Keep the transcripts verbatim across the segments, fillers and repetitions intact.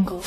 Jungle.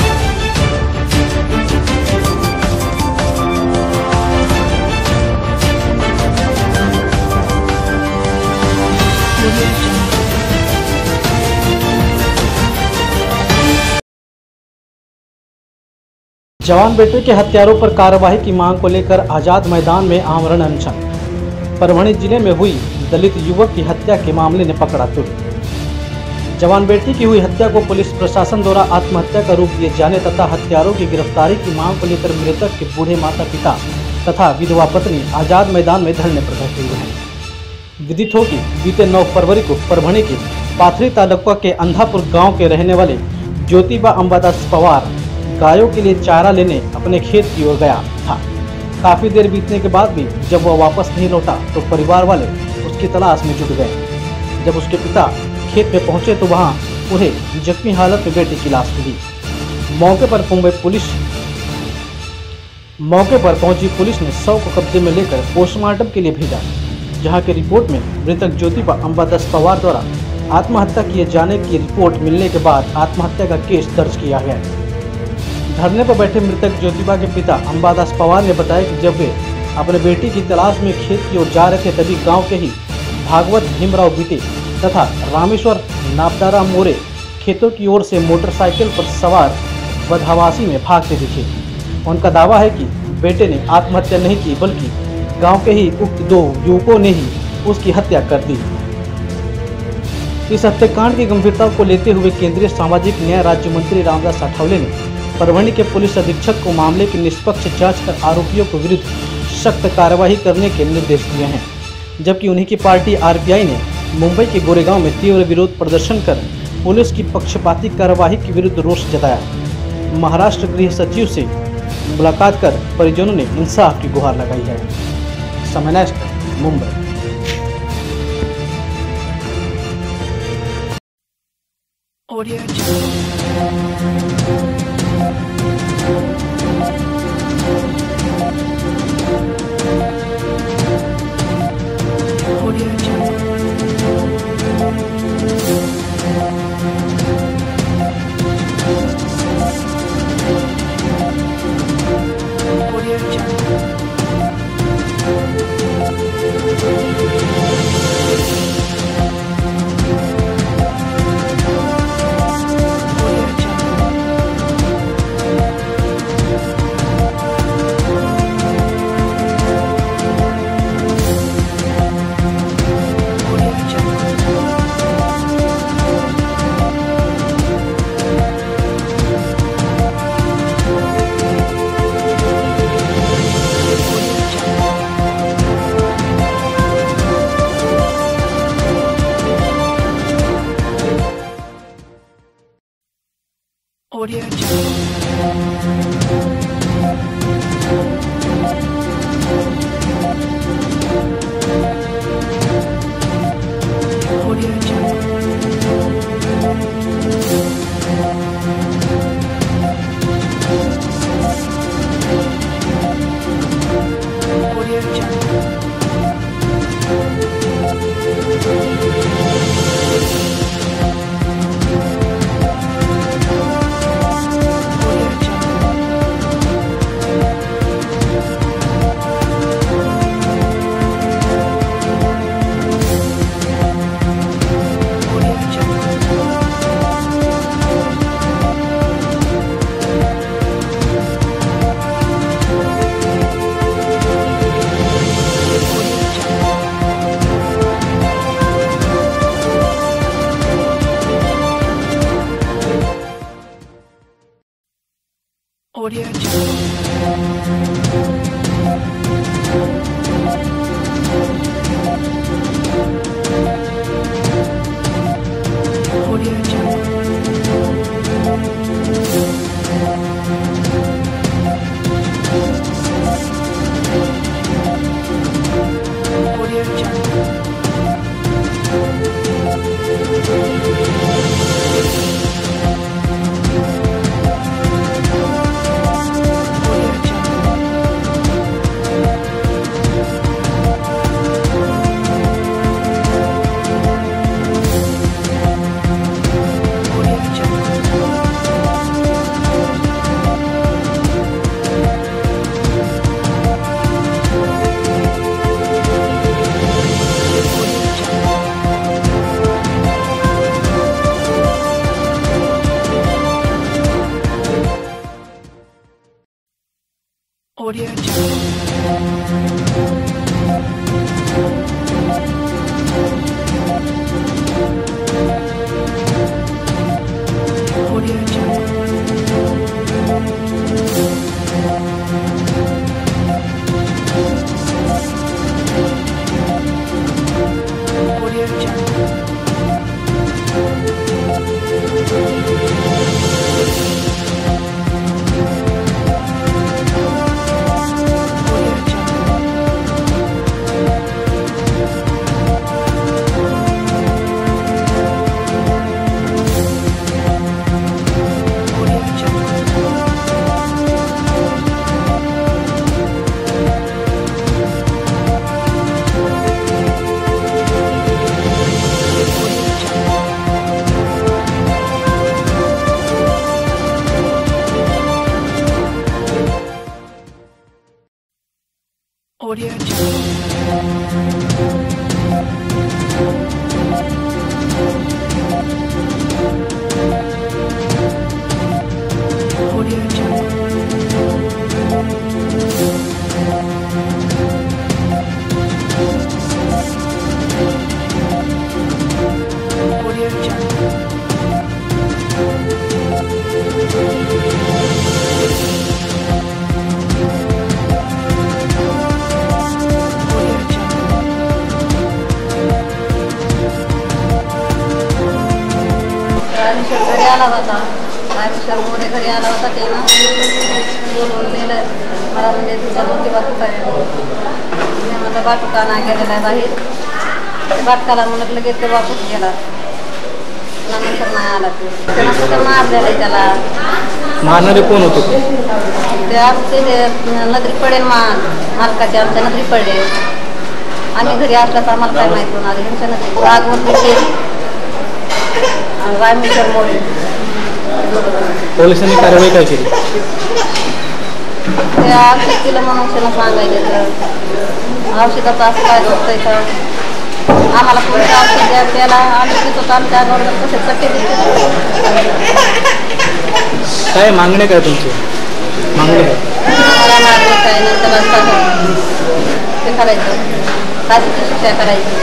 जवान बेटे के हत्यारों पर कार्रवाई की मांग को लेकर आजाद मैदान में आमरण अनशन। परभणी जिले में हुई दलित युवक की हत्या के मामले ने पकड़ा तुर। जवान बेटी की हुई हत्या को पुलिस प्रशासन द्वारा आत्महत्या का रूप दिए जाने तथा हत्यारों की गिरफ्तारी की मांग को लेकर मृतक के बूढ़े माता पिता तथा विधवा पत्नी आजाद मैदान में धरने पर बैठे हुए हैं। विदित हो कि बीते नौ फरवरी को परभणी के पाथरी तालुका के अंधापुर गाँव के रहने वाले ज्योतिबा अंबादास पवार गायों के लिए चारा लेने अपने खेत की ओर गया था। काफी देर बीतने के बाद भी जब वह वापस नहीं लौटा तो परिवार वाले उसकी तलाश में जुट गए। जब उसके पिता खेत में पहुंचे तो वहां उन्हें जख्मी हालत में बेटी की लाश मिली। मौके पर मुंबई पुलिस मौके पर पहुंची पुलिस ने शव को कब्जे में लेकर पोस्टमार्टम के लिए भेजा, जहां की रिपोर्ट में मृतक ज्योतिबा अंबादास पवार द्वारा आत्महत्या किए जाने की रिपोर्ट मिलने के बाद आत्महत्या का केस दर्ज किया गया। धरने पर बैठे मृतक ज्योतिबा के पिता अंबादास पवार ने बताया कि जब वे अपने बेटी की तलाश में खेत की ओर जा रहे थे तभी गांव के ही भागवत भीमराव बीटे तथा रामेश्वर नापदारा मोरे खेतों की ओर से मोटरसाइकिल पर सवार बदहवासी में भागते दिखे। उनका दावा है कि बेटे ने आत्महत्या नहीं की बल्कि गाँव के ही उक्त दो युवकों ने ही उसकी हत्या कर दी। इस हत्याकांड की गंभीरता को लेते हुए केंद्रीय सामाजिक न्याय राज्य मंत्री रामदास अठावले ने परभणी के पुलिस अधीक्षक को मामले की निष्पक्ष जांच कर आरोपियों को विरुद्ध सख्त कार्रवाई करने के निर्देश दिए हैं, जबकि उन्हीं की पार्टी आरपीआई ने मुंबई के गोरेगांव में तीव्र विरोध प्रदर्शन कर पुलिस की पक्षपाती कार्रवाई के विरुद्ध रोष जताया। महाराष्ट्र गृह सचिव से मुलाकात कर परिजनों ने इंसाफ की गुहार लगाई है। समय next Mumbai. Audio Audio Audio Audio Audio Jungle. Audio Jungle. Audio Jungle. Audio Audio Audio घरी आला होता आयुष्य मोरे घरी आला होता ते ना बोलून नेलं मला म्हणजे तुझा मोठी बाटुका आहे मी म्हटलं बाटुका नाही गेलेला आहे बाहेर ते बाटकाला म्हणत लगेच ते वापस गेला नंतर नाही आला ते त्यानं कुठं मारलेलं आहे त्याला मारणारे कोण होते ते आमचे ते नजरी पडेल मा मालकाचे आमच्या नजरी पडले आम्ही घरी असल्याचं आम्हाला काय माहीत होणार ह्यांच्या नजरी रागवून रामेश्वर मोरे पोलिसांनी कारवाई काय केली ते औषध दिलं म्हणून त्याला सांगायचं तर औषधाचं असं काय होतंय का आम्हाला पुढचं औषध द्या त्याला आम्ही तिथं आमच्या अंगावर कसे चट्टे दिले काय मागणे काय तुमचे मागणे मला मारले काय नाही त्याला ते करायचं फाशीची शिक्षा करायची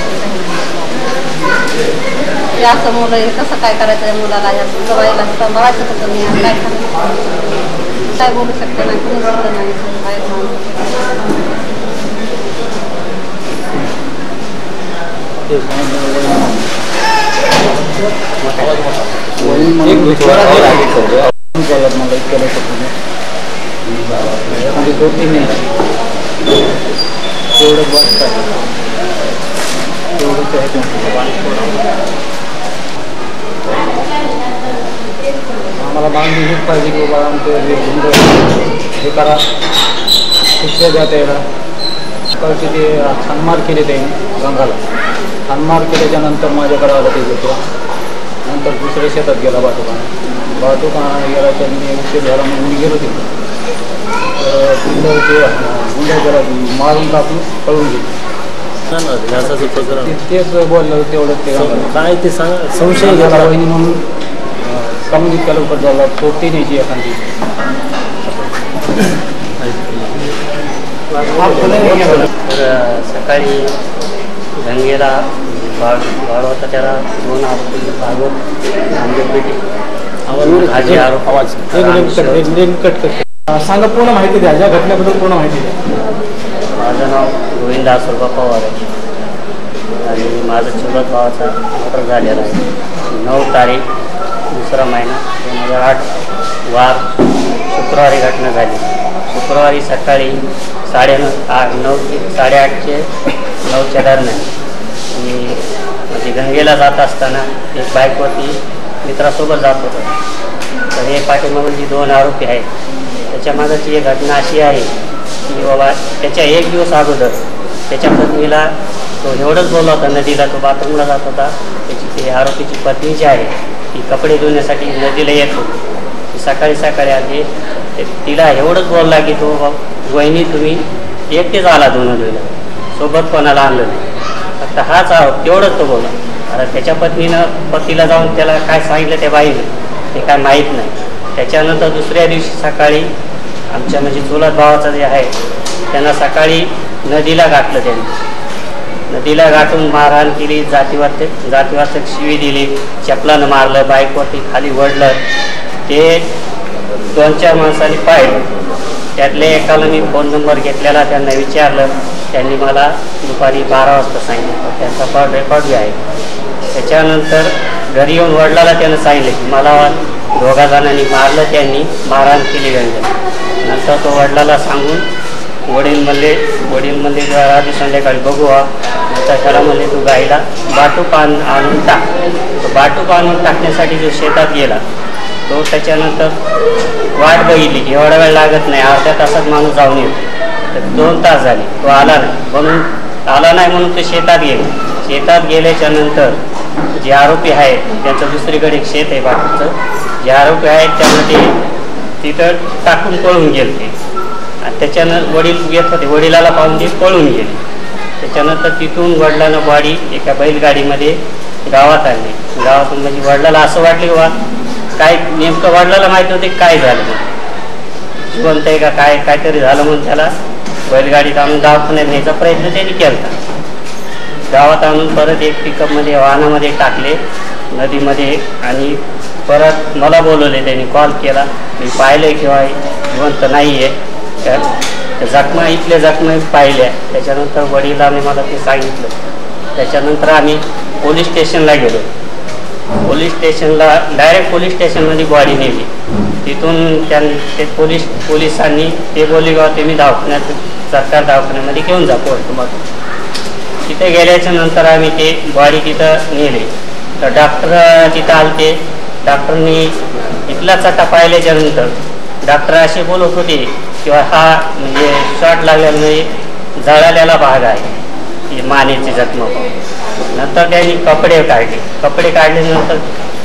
हे असं मुलं हे कसं काय करायचं या मुलाला या सवयीला सांभाळायचं कसं नाही काय करायचं काय बोलू शकते नाही कुणी बोललं नाही काय आम्हाला बांधून हेच पाहिजे की बाबा आमचं हे करा शिक्षा द्या त्याला सकाळचे ते हानमार केले त्यांनी गंगाला हानमार केल्याच्यानंतर माझ्याकडे आलं ते घेतो नंतर दुसऱ्या शेतात गेला बाटुकाना बाटुकाना गेला मी उशीर झाला म्हणून मी गेलो तिथे तर तिथं ते गुंडा गेला मारून टाकून पळून गेली तेच बोललं तेवढं ते काय ते सांगा संशय झाला वहिनी म्हणून कमी इतक्या लवकर झाला सोडते न्यायची एखादी तर सकाळी गंगेला बाळ बाळ होता त्याला दोन भागवत नामदेव पेटी हाजी आरोप आवाज कट कट सांगा पूर्ण माहिती द्या ज्या घटनेबद्दल पूर्ण माहिती द्या माझं नाव गोविंद आसुरबा पवार आहे आणि माझं चुलत भावाचा मर्डर झालेला आहे नऊ तारीख दुसरा महिना दोन हजार आठ वार शुक्रवारी घटना झाली शुक्रवारी सकाळी साडेनऊ आठ नऊ साडेआठचे नऊच्या दरम्यान मी म्हणजे गंगेला जात असताना एक बाईकवरती मित्रासोबत जात होतो तर हे पाठीमागून जी दोन आरोपी आहेत त्याच्यामागची एक घटना अशी आहे की बाबा त्याच्या एक दिवस अगोदर त्याच्या पत्नीला तो एवढंच बोलला होता नदीला तो बाथरूमला जात होता त्याची ती आरोपीची पत्नी जी आहे ती कपडे धुण्यासाठी नदीला येत होती ती सकाळी सकाळी आली तिला एवढंच बोलला की तो वहिनी तुम्ही एकटेच आला धुणं धुयला सोबत कोणाला आणलं नाही फक्त हाच आरोप तेवढंच तो बोलला आता त्याच्या पत्नीनं पतीला जाऊन त्याला काय सांगितलं त्या बाईने ते काय माहीत नाही त्याच्यानंतर दुसऱ्या दिवशी सकाळी आमच्या म्हणजे चुलत भावाचं जे आहे त्यांना सकाळी नदीला गाठलं त्यांनी. नदीला गाठून मारहाण केली, जातीवाचक जातीवाचक शिवी दिली, चपलानं मारलं, बाईकवरती खाली ओढलं. ते दोन चार माणसांनी पाहिलं. त्यातले एकाला मी फोन नंबर घेतलेला, त्यांना विचारलं. त्यांनी मला दुपारी बारा वाजता सांगितलं. त्यांचा कॉल रेकॉर्ड बी आहे. त्याच्यानंतर घरी येऊन वडिलाला त्यानं सांगितलं की मला दोघा जणांनी मारलं, त्यांनी मारहाण केली गंज. नंतर तो वडिलाला सांगून वडील म्हणले वडील म्हणले आधी संध्याकाळी बघू. नंतर त्याला म्हणले तू गाईला बाटूप आण आणून टाक. तो बाटूप आणून टाकण्यासाठी जो शेतात गेला तो त्याच्यानंतर वाट बघितली की एवढा वेळ लागत नाही, अर्ध्या तासात माणूस जाऊन येतो. तर दोन तास झाले तो आला नाही. म्हणून आला नाही म्हणून ते शेतात गेले. शेतात गेल्याच्या नंतर जे आरोपी आहेत त्यांचं दुसरीकडे एक शेत आहे बाटूचं. जे आरोपी आहेत त्यामध्ये तिथं टाकून पळून गेले ते. आणि त्याच्यानं वडील येत होते, वडिलाला पाहून ते पळून गेले. त्याच्यानंतर तिथून वडिलांना बॉडी एका बैलगाडीमध्ये गावात आणली. गावातून म्हणजे वडिलाला असं वाटलं की वा काय नेमकं वडिलाला माहीत नव्हते काय झालं, जिवंत आहे का काय काहीतरी झालं म्हणून त्याला बैलगाडीत आणून दवाखान्यात न्यायचा प्रयत्न त्यांनी केला. गावात आणून परत एक पिकअपमध्ये वाहनामध्ये टाकले नदीमध्ये आणि परत मला बोलवले. त्यांनी कॉल केला. मी पाहिलं किंवा जिवंत नाही आहे. त्या जखमा इथल्या जखमा पाहिल्या. त्याच्यानंतर वडिलांनी मला ते सांगितलं. त्याच्यानंतर आम्ही पोलीस स्टेशनला गेलो. पोलीस स्टेशनला डायरेक्ट पोलीस स्टेशनमध्ये बॉडी नेली. तिथून त्यां ते पोलीस पोलिसांनी ते बोलले बा ते मी दवाखान्यात सरकार दवाखान्यामध्ये घेऊन जा पोस्टमॉर्टम. तिथे गेल्याच्या नंतर आम्ही ते बॉडी तिथं नेले. तर डॉक्टर तिथं आलते. डॉक्टरनी इथला चटा पाहिल्याच्या नंतर डॉक्टर असे बोलत होते किंवा हा म्हणजे शॉट लागल्यामुळे जळालेला भाग आहे मानेची जखमा. नंतर त्यांनी कपडे काढले. कपडे काढल्यानंतर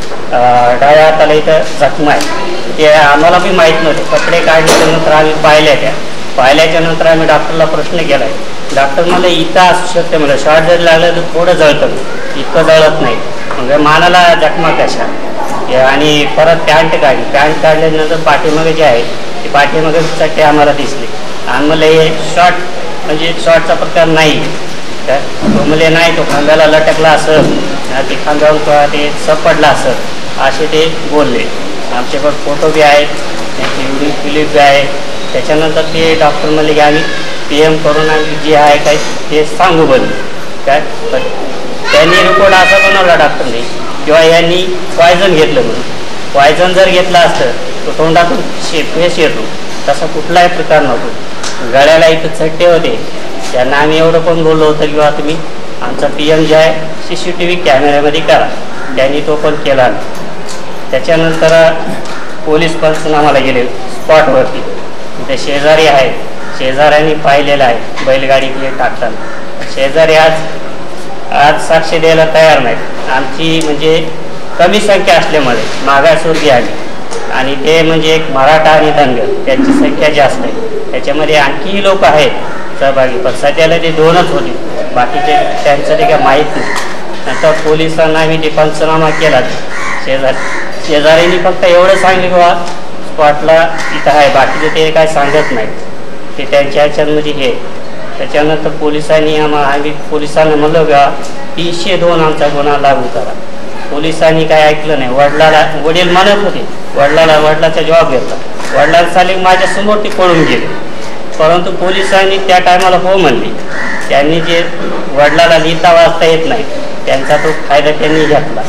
डाव्या हाताला इथं जखमा आहे. ते आम्हाला बी माहीत नव्हते. कपडे काढल्याच्यानंतर आम्ही पाहिल्या त्या पाहिल्याच्या नंतर आम्ही डॉक्टरला प्रश्न केला आहे. डॉक्टर मला इथं असू शकते, मला शॉर्ट जरी लागलं तर थोडं जळतं, इतकं जळत नाही. म्हणजे मानाला जखमा कशा. आणि परत पॅन्ट काढली. पॅन्ट काढल्यानंतर पाठीमागे जे आहे ते पाठीमागे चट्टे आम्हाला दिसले. आणि मला हे शॉर्ट म्हणजे शॉर्टचा प्रकार नाही काय. तो म्हणजे नाही तो खांद्याला लटकला असं, ते खांद्यावर ते सपडला असं असे ते बोलले. आमच्याकडे फोटो बी आहेत, त्यांची व्हिडिओ क्लिप बी आहे. त्याच्यानंतर ते डॉक्टर म्हणले की आम्ही पी एम करून आम्ही जे आहे काय ते सांगू बनले काय. पण त्यांनी रिपोर्ट असा बनवला डॉक्टरने किंवा यांनी पॉयझन घेतलं म्हणून. पॉयझन जर घेतलं असतं तर तोंडातून शे फेस येतो, तसा कुठलाही प्रकार नव्हतो. गळ्याला इथं चट्टे होते. त्यांना आम्ही एवढं पण बोललो होतं किंवा तुम्ही आमचा पी एम जे आहे सी सी टी व्ही कॅमेऱ्यामध्ये करा. त्यांनी तो पण केला नाही. त्याच्यानंतर पोलीस पंचनामाला गेले स्पॉटवरती. तिथे शेजारी आहेत, शेजाऱ्यांनी पाहिलेलं आहे बैलगाडीत टाकताना. शेजारी आज आज साक्ष द्यायला तयार नाहीत. आमची म्हणजे कमी संख्या असल्यामुळे मागासवर्गीय आली आणि ते म्हणजे एक मराठा आणि धनगर त्यांची संख्या जास्त आहे. त्याच्यामध्ये आणखीही लोक आहेत सहभागी, पण सध्याला ते दोनच होते, बाकीचे त्यांचं ते काय माहीत नाही. नंतर पोलिसांना आम्ही ते पंचनामा केला. शेजारी शेजाऱ्यांनी फक्त एवढं सांगले की बा स्पॉटला इथं आहे, बाकीचे ते काय सांगत नाही. ते त्यांच्या ह्याच्यामध्ये हे. त्याच्यानंतर पोलिसांनी आम्हा आम्ही पोलिसांना म्हणलो का तीनशे दोन आमचा गुन्हा लागू करा. पोलिसांनी काय ऐकलं नाही. वडिलाला वडील म्हणत होते, वडिलाला वडिलाचा जबाब घेतला. वडिलांना चालेल माझ्यासमोर ते पळून गेले, परंतु पोलिसांनी त्या टायमाला हो म्हणले. त्यांनी जे वडिलाला लिहिता वाचता येत नाही त्यांचा तो फायदा त्यांनी घेतला.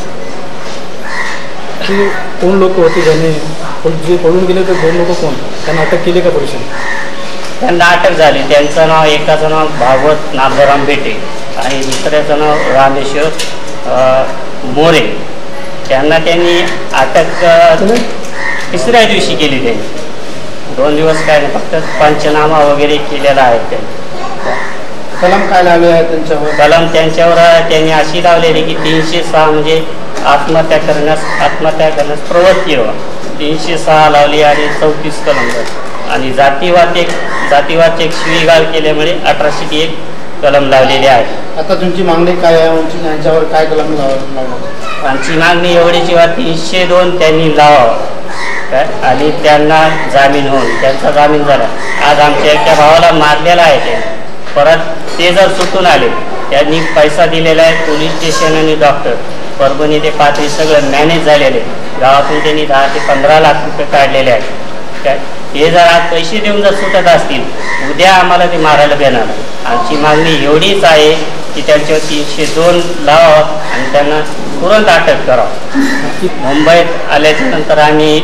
की कोण लोक होते ज्यांनी जे पळून गेले तर दोन लोक कोण, त्यांना अटक केली का पोलिसांनी? त्यांना अटक झाली. त्यांचं नाव एकाचं नाव भागवत नाथराम बेटे आणि दुसऱ्याचं नाव रामेश्वर मोरे. त्यांना त्यांनी अटक तिसऱ्या दिवशी केली. त्यांनी दोन दिवस काय नाही, फक्त पंचनामा वगैरे केलेला आहे. त्यांनी कलम काय लावले आहे त्यांच्यावर? कलम त्यांच्यावर त्यांनी अशी लावलेली की तीनशे सहा म्हणजे आत्महत्या करण्यास आत्महत्या करण्यास प्रवृत्ती व्हा, तीनशे सहा लावली आणि चौतीस कलम आणि जातीवाद एक जातीवाद एक शिवीगाळ केल्यामुळे अठराशे एक कलम लावलेले आहे. आता तुमची मागणी काय आहे? यांच्यावर काय कलम लावलं? आमची मागणी एवढीची वा तीनशे दोन त्यांनी लावावं काय आणि त्यांना जामीन होऊन त्यांचा जामीन झाला. आज आमच्या एका भावाला मारलेला आहे ते, परत ते जर सुटून आले, त्यांनी पैसा दिलेला आहे पोलीस स्टेशन आणि डॉक्टर, परभणी ते पाथरी सगळं मॅनेज झालेले, गावातून त्यांनी दहा ते पंधरा लाख रुपये काढलेले आहेत. काय हे जर आज पैसे देऊन जर सुटत असतील, उद्या आम्हाला ते मारायला देणार. आमची मागणी एवढीच आहे की त्यांच्यावर तीनशे दोन लावावं आणि त्यांना तुरंत अटक करावं. मुंबईत आल्याच्या नंतर आम्ही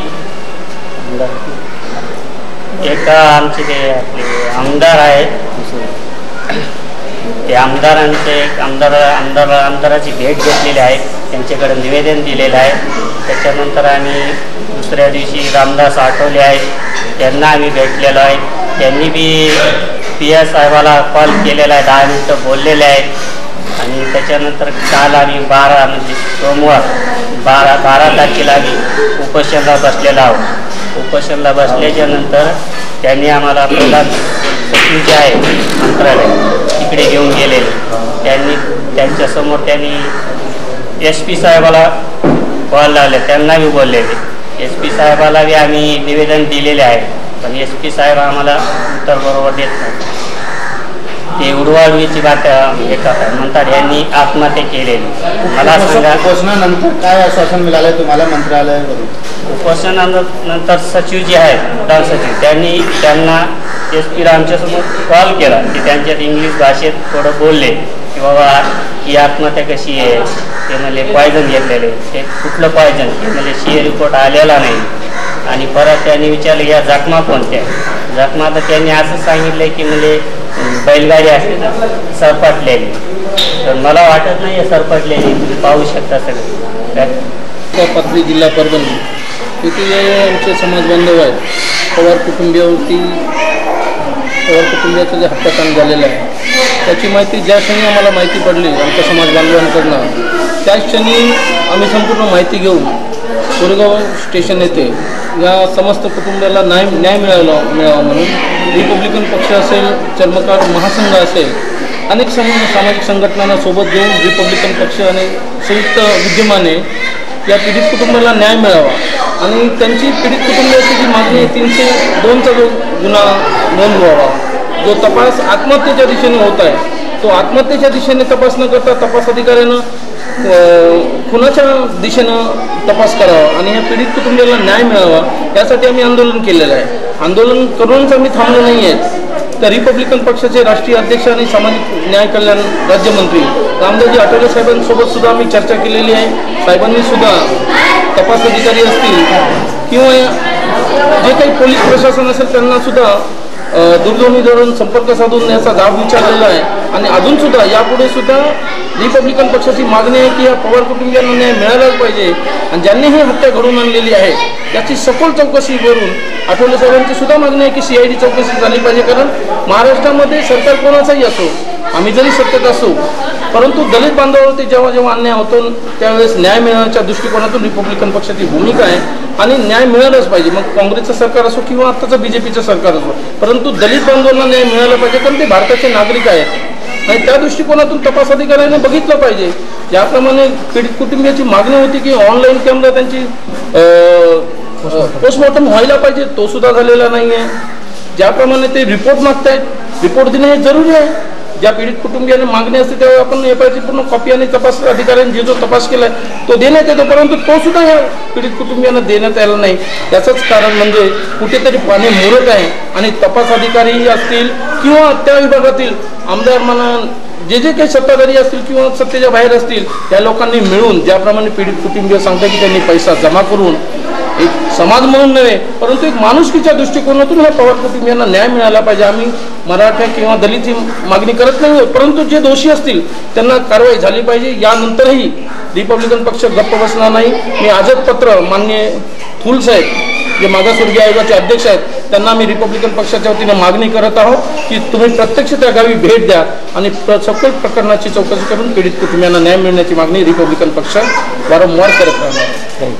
एका आमचे ते आपले आमदार आहेत, ते आमदारांचे आमदार आमदार आमदाराची भेट घेतलेली आहे, त्यांच्याकडे निवेदन दिलेलं आहे. त्याच्यानंतर आम्ही दुसऱ्या दिवशी रामदास आठवले आहेत, त्यांना आम्ही भेटलेलो आहे. त्यांनी बी पी एस साहेबाला कॉल केलेला आहे, दहा मिनटं बोललेले आहेत. आणि त्याच्यानंतर काल आम्ही बारा म्हणजे सोमवार बारा बारा तारखेला आम्ही उपोषणाला बसलेलो आहोत. उपोषणाला बसल्याच्या नंतर त्यांनी आम्हाला प्रधान सचिव जे आहे मंत्रालय तिकडे घेऊन गेलेले. त्यांनी त्यांच्यासमोर त्यांनी एस पी साहेबाला कॉल लावले, त्यांना बी बोललेले. एस पी साहेबाला बी आम्ही निवेदन दिलेले आहे, पण एस पी साहेब आम्हाला उत्तर बरोबर देत नाही. ते उडवाउडवीची बात हे करतात, म्हणतात यांनी आत्महत्या केलेली. मला सांगा, उपोषणानंतर काय आश्वासन मिळालं तुम्हाला मंत्रालयाकडून? उपोषणानंतर सचिव जे आहेत प्रधान सचिव त्यांनी त्यांना एस पीला आमच्यासमोर कॉल केला की त्यांच्यात इंग्लिश भाषेत थोडं बोलले की बाबा ही आत्महत्या कशी आहे. ते म्हणले पॉयझन घेतलेले. ते कुठलं पॉयझन? ते म्हणजे सी ए रिपोर्ट आलेला नाही. आणि परत त्यांनी विचारलं या जखमा कोणत्या? जखमा तर त्यांनी असं सांगितलं की म्हणजे बैलगाडी असते ना सरपटलेली. तर मला वाटत नाही आहे सरपटलेली, तुम्ही पाहू शकता सगळे. पाथरी जिल्हा परभणी तिथे आमचे समाज बांधव आहेत, पवार कुटुंबियावरती पवार कुटुंबियाचं जे हत्याकांड झालेलं आहे त्याची माहिती ज्या क्षणी आम्हाला माहिती पडली आमच्या समाज बांधवांकडनं, त्याच क्षणी आम्ही संपूर्ण माहिती घेऊन कोरेगाव स्टेशन येथे या समस्त कुटुंबाला न्याय न्याय मिळाला मिळावा म्हणून रिपब्लिकन पक्ष असेल, चर्मकार महासंघ असेल, अनेक सम सामाजिक संघटनांना सोबत घेऊन रिपब्लिकन पक्ष आणि संयुक्त विद्यमाने या पीडित कुटुंबाला न्याय मिळावा आणि त्यांची पीडित कुटुंबाची जी मागणी आहे तीनशे दोनचा जो गुन्हा नोंद व्हावा, जो तपास आत्महत्येच्या दिशेने होत आहे तो आत्महत्येच्या दिशेने तपास न करता तपास अधिकाऱ्यानं खुनाच्या दिशेनं तपास करावा आणि या पीडित कुटुंबाला न्याय मिळावा यासाठी आम्ही आंदोलन केलेलं आहे. आंदोलन करूनच आम्ही थांबलो नाही आहेत. तर रिपब्लिकन पक्षाचे राष्ट्रीय अध्यक्ष आणि सामाजिक न्याय कल्याण राज्यमंत्री रामदासजी आठवले साहेबांसोबत सुद्धा आम्ही चर्चा केलेली आहे. साहेबांनी सुद्धा तपास अधिकारी असतील किंवा जे काही पोलीस प्रशासन असेल त्यांना सुद्धा दूरध्वनीवरून संपर्क साधून याचा जाब विचारलेला आहे. आणि अजूनसुद्धा यापुढे सुद्धा रिपब्लिकन पक्षाची मागणी आहे की या पवार कुटुंबियांना न्याय मिळालाच पाहिजे आणि ज्यांनी ही हत्या घडवून आणलेली आहे त्याची सखोल चौकशी करून आठवले साहेबांची सुद्धा मागणी आहे की सी आय डी चौकशी झाली पाहिजे. कारण महाराष्ट्रामध्ये सरकार कोणाचाही असो, आम्ही जरी सत्तेत असो, परंतु दलित बांधवावरती जेव्हा जेव्हा अन्याय होतो त्यावेळेस न्याय मिळवण्याच्या दृष्टिकोनातून रिपब्लिकन पक्षाची भूमिका आहे आणि न्याय मिळालाच पाहिजे. मग काँग्रेसचं सरकार असो किंवा आत्ताचं बी जे पीचं सरकार असो, परंतु दलित बांधवांना न्याय मिळाला पाहिजे कारण ते भारताचे नागरिक आहेत आणि त्या दृष्टिकोनातून तपास अधिकाऱ्याने बघितलं पाहिजे. ज्याप्रमाणे पीडित कुटुंबियाची मागणी होती की ऑनलाईन कॅमेरा त्यांची पोस्टमॉर्टम व्हायला पाहिजे, तो सुद्धा झालेला नाही आहे. ज्याप्रमाणे ते रिपोर्ट मागतायत, रिपोर्ट देणे हे जरुरी आहे. ज्या पीडित कुटुंबियाने मागणी असते त्यावेळी आपण एफ आय आरची पूर्ण कॉपी आणि तपास अधिकाऱ्यांनी जे जो तपास केला आहे तो देण्यात येतो, परंतु तो सुद्धा ह्या पीडित कुटुंबियांना देण्यात आला नाही. त्याचंच कारण म्हणजे कुठेतरी पाणी मुरत आहे आणि तपास अधिकारी असतील किंवा त्या विभागातील आमदार म्हणा जे जे काही सत्ताधारी असतील किंवा सत्तेच्या बाहेर असतील त्या लोकांनी मिळून ज्याप्रमाणे पीडित कुटुंबीय सांगतात की त्यांनी पैसा जमा करून एक समाज म्हणून नव्हे परंतु एक माणुसकीच्या दृष्टिकोनातून ह्या पवार कुटुंबियांना न्याय मिळाला पाहिजे. आम्ही मराठा किंवा दलित ही मागणी करत नाही, परंतु जे दोषी असतील त्यांना कारवाई झाली पाहिजे. यानंतरही रिपब्लिकन पक्ष गप्प बसणार नाही. मी आजच पत्र माननीय थूल साहेब जे मागासवर्गीय आयोगाचे अध्यक्ष आहेत त्यांना आम्ही रिपब्लिकन पक्षाच्या वतीने मागणी करत आहोत की तुम्ही प्रत्यक्ष त्या गावी भेट द्या आणि सखोल प्रकरणाची चौकशी करून पीडित कुटुंबियांना न्याय मिळण्याची मागणी रिपब्लिकन पक्ष वारंवार करत राहणार.